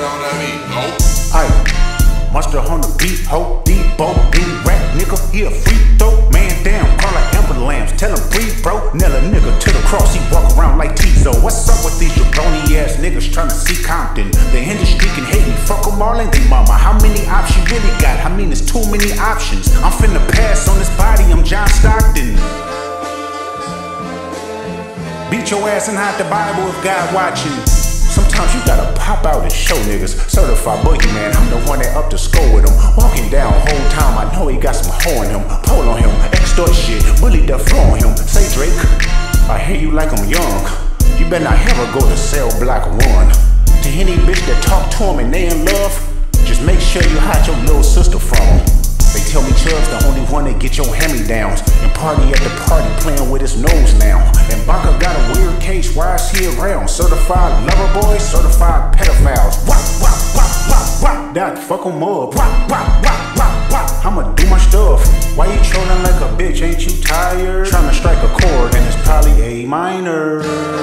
on that beat. Nope. Aye, monster on the beat, ho, Debo, D-Rap, nigga, he a free throw. Man down, call like ambulance, tell him breathe, bro. Nail a nigga to the cross, he walk around like Tizo. What's up with these jabroni ass niggas tryna see Compton? The industry can hate me, fuck them all and they mama. How many options you really got? I mean, there's too many options. I'm finna pass on this body, I'm John Stockton. Beat your ass and hide the Bible if God watching. Sometimes you gotta pop out and show niggas. Certified boogeyman, I'm the one that up to score with him. Walking down whole time, I know he got some hoe in him. Pull on him, extort shit, bully the flow on him. Say Drake, I hear you like I'm young. You better not ever go to cell block 1. To any bitch that talk to him and they in love, just make sure you hide your little sister from him. They tell me Chubb's the only one that get your hand-me-downs and party at the party playing with his nose now. And Baka got a weird case, why is he around? Certified lover boys, certified pedophiles. Wop, wop, wop, wop, wop. That fuck em up. Wop, wop, wop, wop, wop. I'ma do my stuff. Why you trolling like a bitch? Ain't you tired? Tryna strike a chord and it's probably A minor.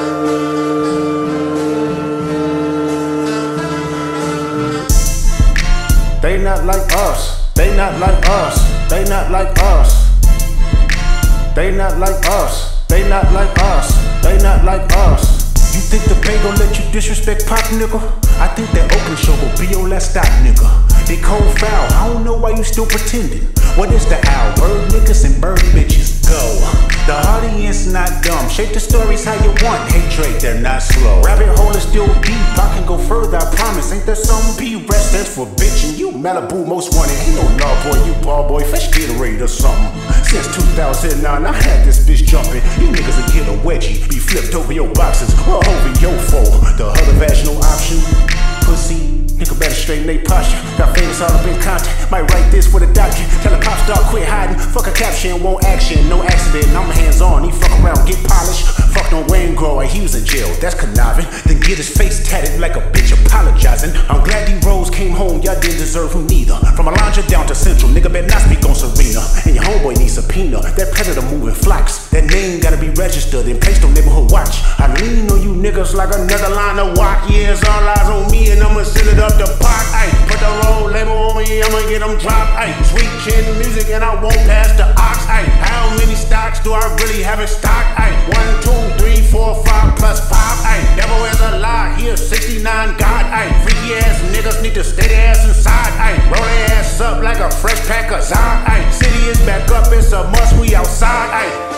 They not like us. They not like us, they not like us. They not like us, they not like us, they not like us. You think the Bay gon' let you disrespect Pop, nigga? I think that Oakland show will be your last stop, nigga. They cold foul, I don't know why you still pretending. What is the owl? Bird niggas and bird bitches, go. The audience not dumb, shape the stories how you want. Hey Drake, they're not slow. Rabbit hole is still deep, I can go further, I promise. Ain't there something B-Rest stands for bitch and you Malibu most wanted. Ain't no law boy, you ball boy, fresh Gatorade or something. Since 2009, I had this bitch jumping. You niggas will get a wedgie, be flipped over your boxes, or over your foe. The other vaginal option, pussy. Nigga better straighten they posture. Got famous all up in contact. Might write this for the doctor. Tell a pop star quit hiding. Fuck a caption, won't action. No accident, I'm hands on. He fuck around, get polished. Fucked on Wayne Grower, he was in jail. That's conniving. Then get his face tatted like a bitch apologizing. I'm glad D-Rose came home. Y'all didn't deserve him neither. From Alondra down to Central, nigga better not speak on Serena. And your homeboy needs subpoena. That predator moving flocks. That name gotta be registered and placed on neighborhood watch. I lean on you niggas like another line of walk. Yeah, it's all eyes on me and I'ma send it up the pot, ayy. Put the roll label on me, I'ma get them dropped, ayy. Sweet chin music and I won't pass the ox, ayy. How many stocks do I really have in stock, ayy? 1, 2, 3, 4, 5 plus 5, ayy. Devil is a lie, he a 69 God, ayy. Freaky ass niggas need to stay their ass inside, ayy. Roll their ass up like a fresh pack of Zod, ayy. City is back up, it's a must, we outside, ayy.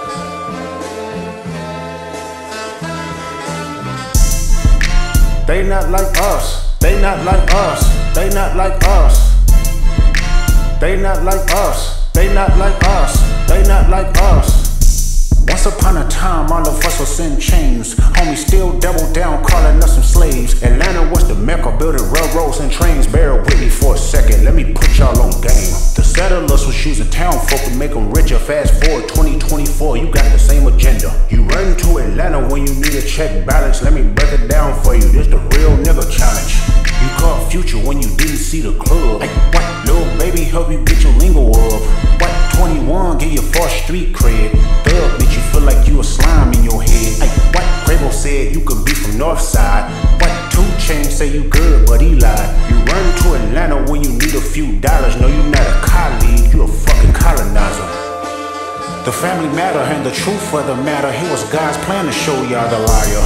They not like us, they not like us, they not like us. They not like us, they not like us, they not like us. Once upon a time, all of us was in chains. Homies still double down, calling us some slaves. Atlanta was the mecca, building railroads and trains. Bear with me for a second, let me put y'all on game. The settlers was choosing town folk to make them richer. Fast forward 2024, you got the same agenda. You run to Atlanta when you need a check balance. Let me break it down for you, this the real nigga challenge. You caught Future when you didn't see the club. Ay, what? Little baby help you get your lingo up. What? 21 give you false street cred. Thug bitch you feel like you a slime in your head. Ay, what? Quavo said you could be from Northside. What? 2 Chainz say you good but he lied. You run to Atlanta when you need a few dollars. No, you not a colleague, you a fucking colonizer. The family matter and the truth of the matter. Here was God's plan to show y'all the liar.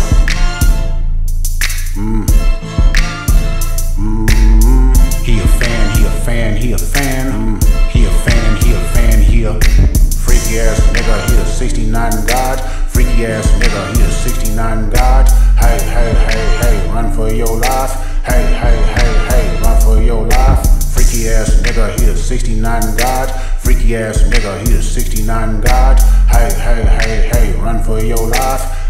He a fan, he a fan, he a fan. He a fan, he a fan, he a freaky ass nigga, he a 69 God. Freaky ass nigga, he a 69 God. Hey, hey, hey, hey, run for your life. Hey, hey, hey, hey, run for your life. Freaky ass nigga, he a 69 God. Freaky ass nigga, he a 69 God. Hey, hey, hey, hey, run for your life.